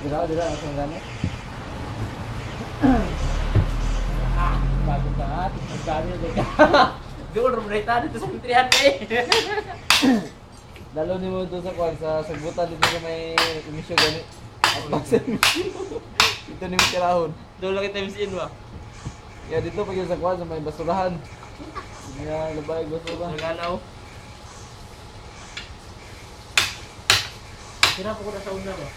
Dira, langsung gani. Bago ka at magkano ka. Doon rumunita dito sa mentrihan kay. Dalo ni mo doon sa kwan sa sagbutan dito sa may emisyon gani. At basta dito ni mo kirahon. Doon lang kita MCN ba? Ya dito pag sa kwan sa may basurahan. Ya labay basura. Naganaw. Tira ko na sa una ba?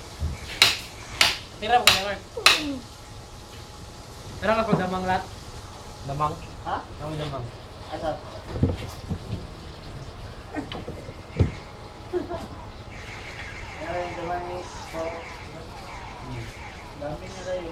Tira ko na Mark. Tara ka ko damang lat. Damang? Ha? Kami damang. Asa? Ay, damang ni so. Dami na tayo.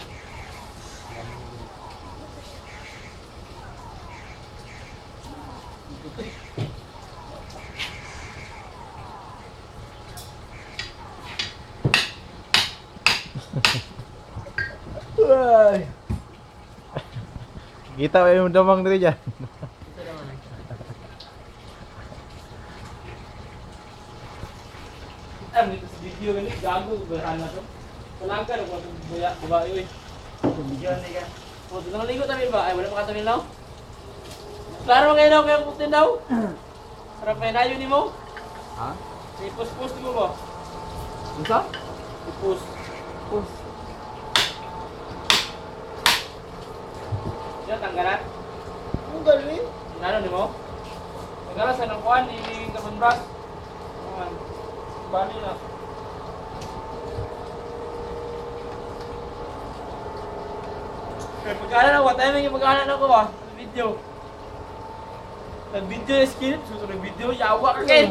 Ay. Kita ba yung damang diri dyan? Ito naman. Ang dito sa video gani gago bahana to. Palangkan ko sa buya ba oy. Video ni ka. O dito nang ligo tayo ba? Ay wala pa katamin now. Klaro ngayon daw kaya putin daw. Para pa nayo nimo. Ha? I-post mo ba? Unsa? I-post. Pus. Siya tanggalan. Ang galing. Ano nimo? Tanggalan sa nang kuan ni Carbon Brush. Kuan. Bali na. Kaya pagkala na, what time yung pagkala na ko ba? Video. Nag-video yung skin, susunod video, yawa ka kayo.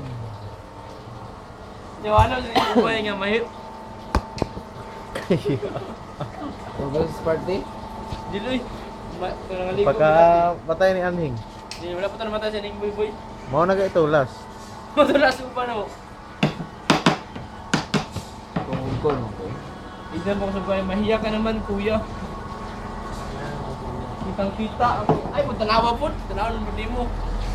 Yung ano, yung buhay nga mahit. Progress party. Diloy. Nangaliko. Pagka patay ni Anhing. Di, wala pa ito namatay siya ng boy. Mao na ito last. Matulas mo pa no. Tungkol ko no. Tignan mo kung saan mahiya ka naman kuya. Kitang kita ako. Ay, tanawa po. Tanawa ng budi mo.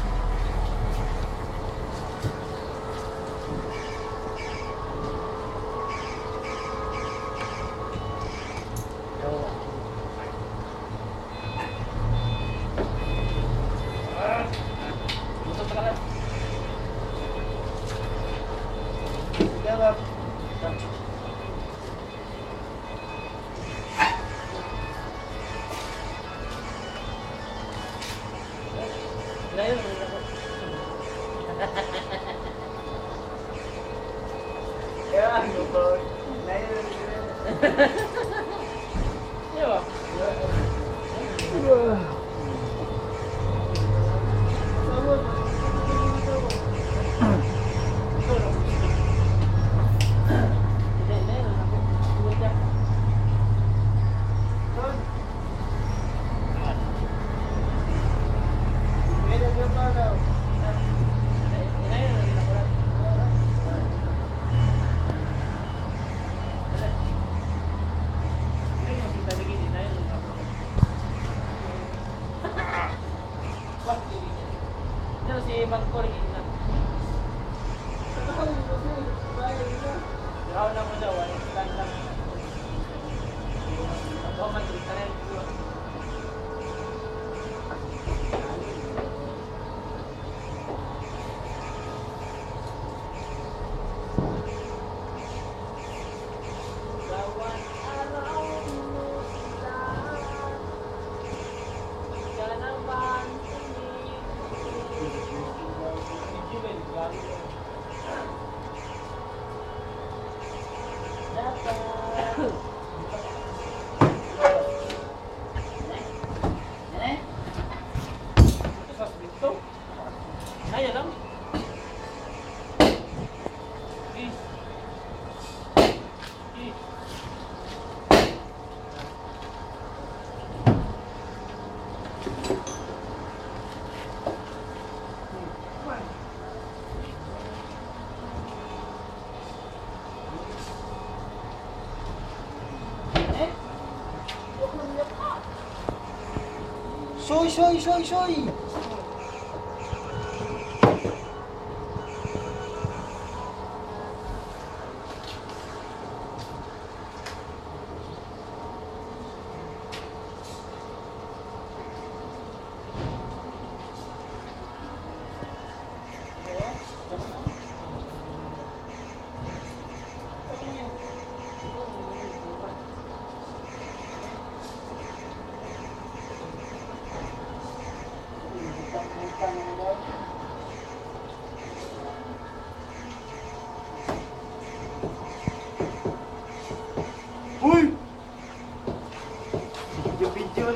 Gusto ka lang. Ngayon, Yeah, no boy. di ba? Si Bangkor gina. Raw na mo daw, ay stand lang. Ako man kita rin. Ayan lang. Soy.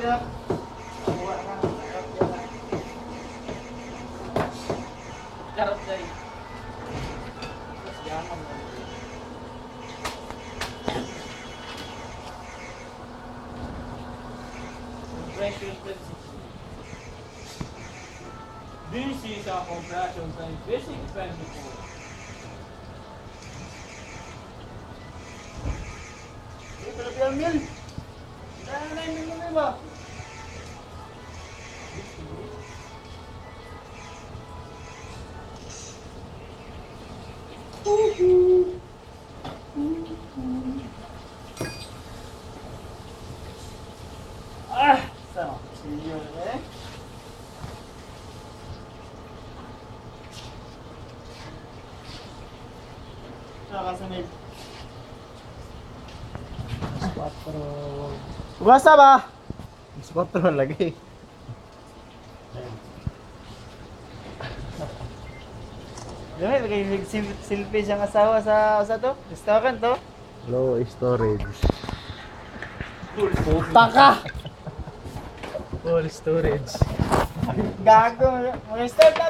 Jack. Karot dahil. Precious Pepsi. This is a compression time basic family food. Ito na mil. Dahil na yung mil ba? Ah! Sama. Senior eh. Nakasanay. Basta ba? Mas 4 lagi. Dami, lagay silpi siyang asawa sa to? Restaurant to? Low storage. Puta ka! Full storage. Gago! Mag-start na